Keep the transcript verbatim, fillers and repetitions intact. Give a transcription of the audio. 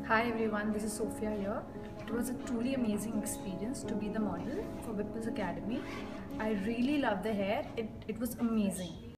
Hi everyone, this is Sophia here. It was a truly amazing experience to be the model for Vipul's Academy. I really love the hair, it, it was amazing.